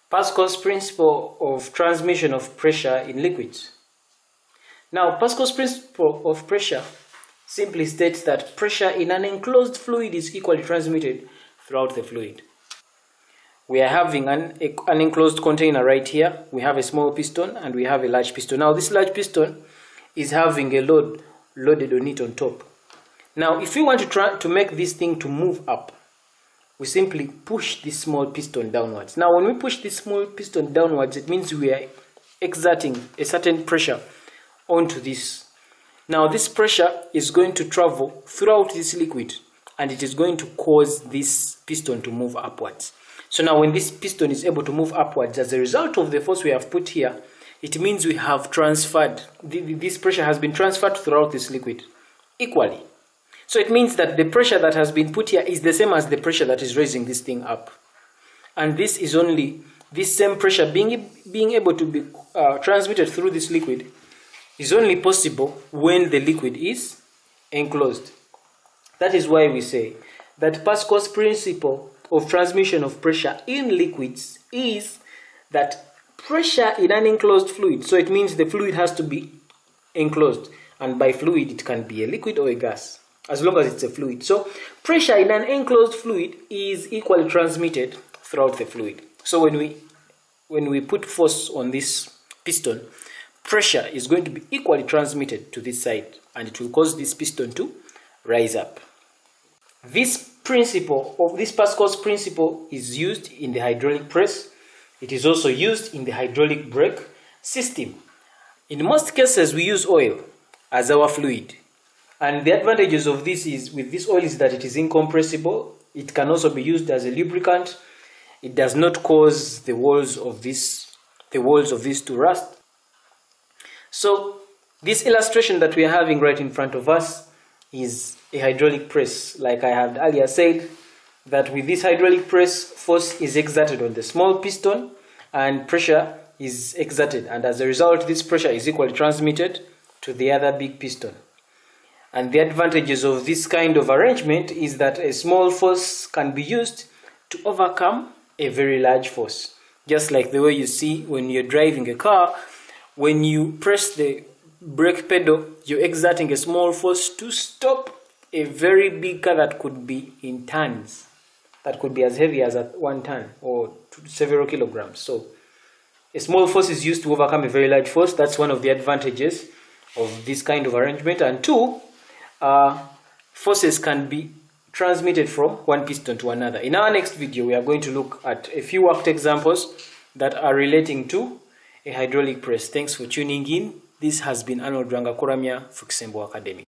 Pascal's principle of transmission of pressure in liquids. Now, Pascal's principle of pressure simply states that pressure in an enclosed fluid is equally transmitted throughout the fluid. We are having an enclosed container right here. We have a small piston and we have a large piston. Now, this large piston is having a load loaded on it on top. Now, if we want to try to make this thing to move up, we simply push this small piston downwards. Now, when we push this small piston downwards, it means we are exerting a certain pressure onto this. Now, this pressure is going to travel throughout this liquid and it is going to cause this piston to move upwards. So now when this piston is able to move upwards as a result of the force we have put here, it means we have transferred, this pressure has been transferred throughout this liquid equally. So it means that the pressure that has been put here is the same as the pressure that is raising this thing up. And this is only, this same pressure being able to be transmitted through this liquid is only possible when the liquid is enclosed. That is why we say that Pascal's principle of transmission of pressure in liquids is that pressure in an enclosed fluid, so it means the fluid has to be enclosed, and by fluid it can be a liquid or a gas, as long as it's a fluid. So pressure in an enclosed fluid is equally transmitted throughout the fluid. So when we put force on this piston, pressure is going to be equally transmitted to this side and it will cause this piston to rise up. This principle of this Pascal's principle is used in the hydraulic press. It is also used in the hydraulic brake system. In most cases, we use oil as our fluid. And the advantages of this is with this oil is that it is incompressible. It can also be used as a lubricant. It does not cause the walls of this to rust. So this illustration that we are having right in front of us is a hydraulic press. Like I had earlier said, that with this hydraulic press, force is exerted on the small piston and pressure is exerted, and as a result this pressure is equally transmitted to the other big piston. And the advantages of this kind of arrangement is that a small force can be used to overcome a very large force. Just like the way you see when you're driving a car, when you press the brake pedal, you're exerting a small force to stop a very big car that could be in tons, that could be as heavy as 1 ton or several kilograms. So a small force is used to overcome a very large force. That's one of the advantages of this kind of arrangement. And two, forces can be transmitted from one piston to another. In our next video, we are going to look at a few worked examples that are relating to a hydraulic press. Thanks for tuning in. This has been Arnold Rangakoramia for Kisembo Academy.